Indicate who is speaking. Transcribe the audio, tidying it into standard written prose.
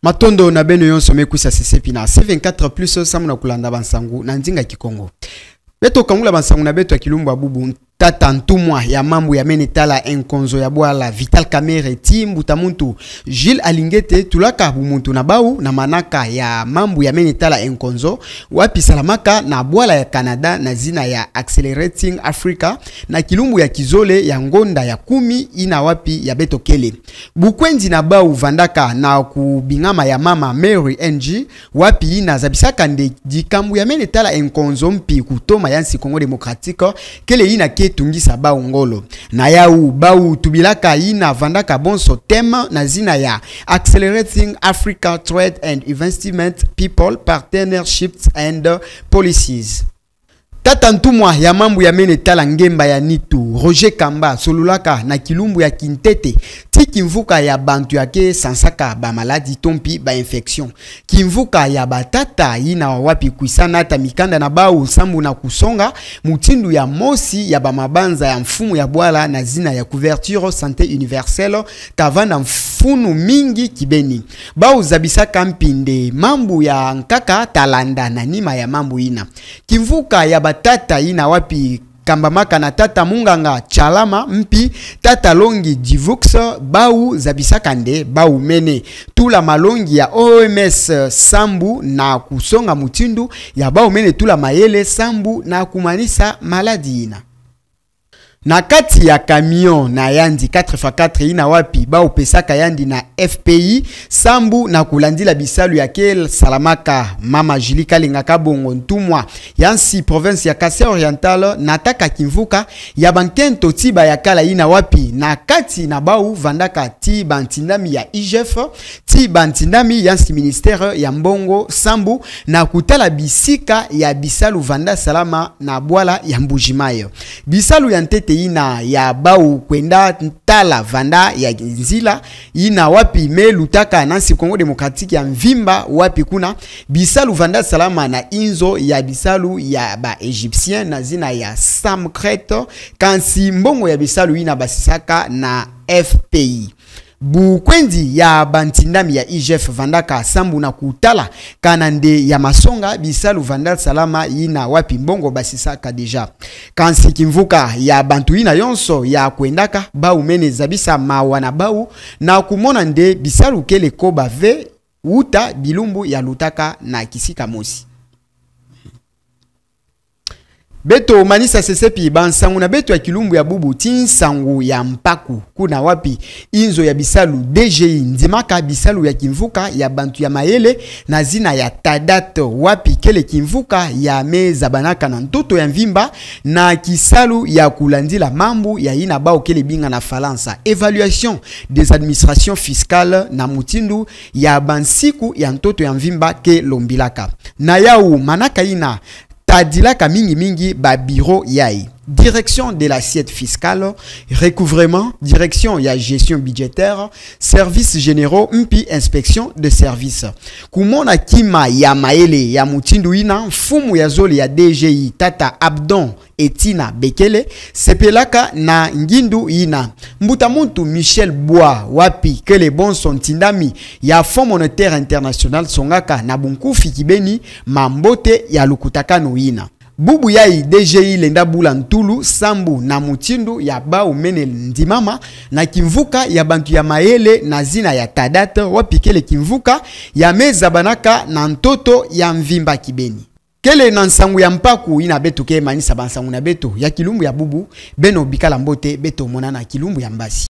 Speaker 1: Matondo na beno yonso mekusa sesepi na C24 plus samu na kulanda bansangu na nzinga kikongo. Beto kangula bansangu na beto ya kilumbu abubu tata ntumwa ya mambu ya menetala enkonzo ya bwala Vital Kamerhe timbu tamuntu Gilles Alingete tulaka bumuntu na bau na manaka ya mambu ya menetala enkonzo wapi salamaka na bwala ya Canada na zina ya Accelerating Africa na kilumbu ya kizole ya ngonda ya 10 ina wapi ya beto kele bukwenzi na bau vandaka na kubingama ya mama Mary NG wapi ina zabisaka nde dikambu ya menetala enkonzo mpi kutoma yansi Congo Democratique kele ina tungisa bau ngolo na yau bau tubilaka ina vandaka bonso tema na zina ya Accelerating Africa Trade and Investment People Partnerships and Policies. Tata ntumwa ya mambu ya menetala ngemba ya nitu Roger Kamba solulaka na kilumbu ya Kintete ti kimvuka ya bantu yake sansaka ba maladi tompi ba infection kimvuka ya batata ina wapi kuisana ata mikanda na bau sambu na kusonga mutindu ya mosi ya ba mabanza ya mfumu ya bwala na zina ya couverture santé universelle tavana mfunu mingi kibeni bau zabisaka mpinde mambu ya nkaka talanda na nima ya mambu ina kimvuka ya batata ina wapi Kambamaka na tata munganga chalama mpi tata longi divux bau zabisaka nde bau mene tula malongi ya OMS sambu na kusonga mutindu ya bau mene tula mayele sambu na kumanisa maladi ina. Na kati ya camion na yandi 4x4 ina wapi bao pesaka yandi na FPI sambu na kulandila bisalu ya kel salamaka mama Julie Kalingaka bongo ntumwa yansi province ya Kasai Oriental nataka kimvuka ya bankento tiba ya kala ina wapi na kati na bau vandaka ti bantindami ya IGF ti bantindami yansi ministère ya mbongo sambu na kutala bisika ya bisalu vanda salama na bwala ya Mbujimayo bisalu ya ntete ina ya bau kwenda ntala vanda ya nzila ina wapi me lutaka nansi Congo Democratique ya mvimba wapi kuna bisalu vanda salama na inzo ya bisalu ya ba Egyptien na zina ya Samkret kansi mbongo ya bisalu ina basisaka na FPI. Bukwendi ya bantindami ya IGF vandaka sambu na kutala kanande ya masonga bisalu vandal salama ina wapi mbongo basisaka deja kansi kimvuka ya bantu ina yonso ya kwendaka bau mene zabisa mawana bau na kumona nde bisalu kele koba ve uta bilumbu ya lutaka na kisika mosi. Beto manisa sesepi bansangu na beto ya kilumbu ya bubu tinsangu ya mpaku kuna wapi inzo ya bisalu DGI ndimaka bisalu ya kimvuka ya bantu ya mayele na zina ya tadato wapi kele kimvuka ya meza banaka na ntoto ya mvimba na kisalu ya kulandila mambu ya ina bao kele binga na Falansa évaluation des administrations fiscales na mutindu ya bansiku ya ntoto ya mvimba ke lombilaka na yau manaka ina tadilaka mingi mingi ba bureau yai direction de l'assiette fiscale, recouvrement, direction ya gestion budgétaire, services généraux mpi inspection de services. Kumona kima ya maele ya mutindu ina fumu ya zoli ya DGI tata Abdon Etina Bekele sepelaka na ngindu ina mbuta muntu Michel Bois wapi kele bon son tindami ya Fonds monétaire international songaka na bunkufi kibeni mambote ya lukutakano ina. Bubu yai DGI lenda bula ntulu sambu na mutindu ya bau mene ndimama na kimvuka ya bantu ya maele na zina ya tadata wapikele kimvuka ya meza banaka na ntoto ya mvimba kibeni. Kele na nsangu ya mpaku ina beto ke manisa bansangu na beto ya kilumbu ya bubu beno bikala mbote beto monana kilumbu ya mbasi.